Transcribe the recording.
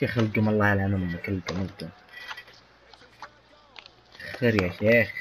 شيخ القم الله يلعنهم كلكم انتم. خير يا شيخ.